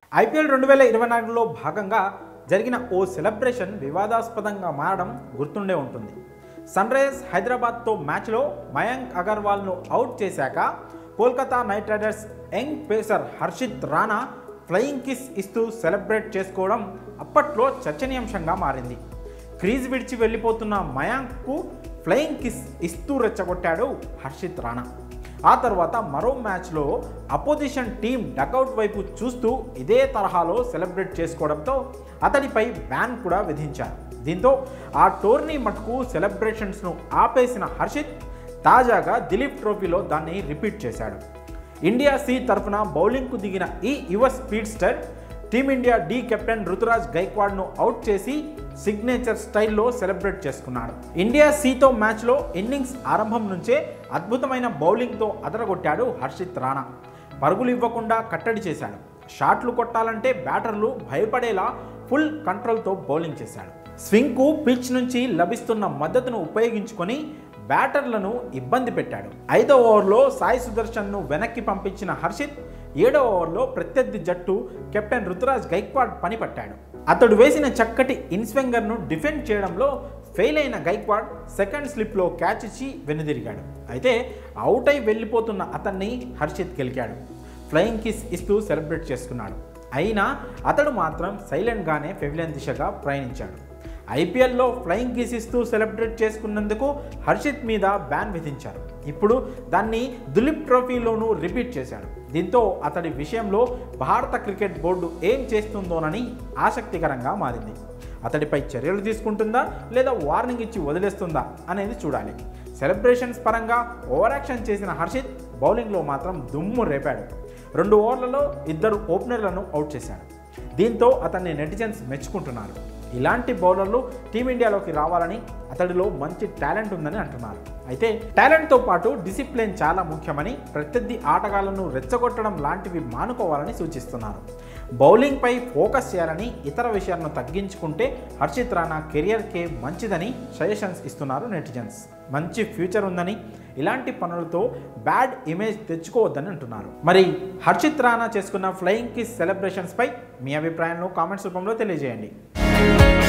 IPL 2024లో భాగంగా జరిగిన ఓ celebration వివాదాస్పదంగా మారడం గుర్తుండే ఉంటుంది. సన్ రైజర్స్ హైదరాబాద్తో మ్యాచ్లో మయాంక్ అగర్వాల్ను అవుట్ చేశాక Kolkata Knight Riders young pacer Harshit Rana flying kiss ఇస్తూ సెలబ్రేట్ చేసుకోవడం అప్పట్లో చర్చనీయాంశంగా మారింది. క్రీజ్ విడిచి వెళ్ళిపోతున్న మయాంక్కు ఫ్లయింగ్ కిస్ ఇస్తూ రెచ్చగొట్టాడు హర్షిత్ రాణా. ఆ తర్వాత మరో మ్యాచ్లో అపోజిషన్ టీం డకౌట్ వైపు చూస్తూ ఇదే తరహాలో సెలబ్రేట్ చేసుకోవడంతో అతడిపై బ్యాన్ కూడా విధించారు. దీంతో ఆ టోర్నీ మటుకు సెలబ్రేషన్స్ను ఆపేసిన హర్షిత్ తాజాగా దిలీప్ ట్రోఫీలో దాన్ని రిపీట్ చేశాడు. ఇండియా సి తరఫున బౌలింగ్కు దిగిన ఈ యువ speedster team India D captain Ruturaj గైక్వాడ్ను అవుట్ చేసి సిగ్నేచర్ స్టైల్లో సెలబ్రేట్ చేసుకున్నాడు. ఇండియా సితో మ్యాచ్లో ఇన్నింగ్స్ ఆరంభం నుంచే అద్భుతమైన బౌలింగ్తో అదరగొట్టాడు హర్షిత్ రాణా. పరుగులు ఇవ్వకుండా కట్టడి చేశాడు. షాట్లు కొట్టాలంటే బ్యాటర్లు భయపడేలా ఫుల్ కంట్రోల్తో బౌలింగ్ చేశాడు. స్వింగ్కు పిచ్ నుంచి లభిస్తున్న మద్దతును ఉపయోగించుకొని బ్యాటర్లను ఇబ్బంది పెట్టాడు. 5వ ఓవర్లో సాయి సుదర్శన్ను వెనక్కి పంపించిన హర్షిత్ 7వ ఓవర్లో ప్రత్యర్థి జట్టు కెప్టెన్ రుతురాజ్ గైక్వాడ్ పని పట్టాడు. అతడు వేసిన చక్కటి ఇన్స్వింగర్ను డిఫెండ్ చేయడంలో ఫెయిల్ అయిన గైక్వాడ్ సెకండ్ స్లిప్లో క్యాచ్ ఇచ్చి వెనుదిరిగాడు. అయితే అవుట్ అయి వెళ్ళిపోతున్న అతన్ని హర్షిత్ గెలికాడు. ఫ్లయింగ్ కిస్ ఇస్తూ సెలబ్రేట్ చేసుకున్నాడు. అయినా అతడు మాత్రం సైలెంట్గానే పెవిలియన్ దిశగా ప్రయాణించాడు. ఐపీఎల్లో ఫ్లయింగ్ కిస్ ఇస్తూ సెలబ్రేట్ చేసుకున్నందుకు హర్షిత్ మీద బ్యాన్ విధించారు. ఇప్పుడు దాన్ని దిలీప్ ట్రోఫీలోనూ రిపీట్ చేశాడు. దీంతో అతడి విషయంలో భారత క్రికెట్ బోర్డు ఏం చేస్తుందోనని ఆసక్తికరంగా మారింది. అతడిపై చర్యలు తీసుకుంటుందా లేదా వార్నింగ్ ఇచ్చి వదిలేస్తుందా అనేది చూడాలి. సెలబ్రేషన్స్ పరంగా ఓవర్ యాక్షన్ చేసిన హర్షిత్ బౌలింగ్లో మాత్రం దుమ్ము రేపాడు. 2 ఓవర్లలో 2 ఓపెనర్లను అవుట్ చేశాడు. దీంతో అతన్ని నెటిజన్స్ మెచ్చుకుంటున్నారు. ఇలాంటి బౌలర్లు టీమిండియాలోకి రావాలని, అతడిలో మంచి టాలెంట్ ఉందని అంటున్నారు. అయితే టాలెంట్తో పాటు డిసిప్లిన్ చాలా ముఖ్యమని, ప్రత్యర్థి ఆటగాళ్లను రెచ్చగొట్టడం లాంటివి మానుకోవాలని సూచిస్తున్నారు. బౌలింగ్పై ఫోకస్ చేయాలని, ఇతర విషయాలను తగ్గించుకుంటే హర్షిత్ రాణా కెరియర్కే మంచిదని సజెషన్స్ ఇస్తున్నారు నెటిజన్స్. మంచి ఫ్యూచర్ ఉందని, ఇలాంటి పనులతో బ్యాడ్ ఇమేజ్ తెచ్చుకోవద్దని అంటున్నారు. మరి హర్షిత్ రాణా చేసుకున్న ఫ్లయింగ్ కిస్ సెలబ్రేషన్స్పై మీ అభిప్రాయాలను కామెంట్స్ రూపంలో తెలియజేయండి.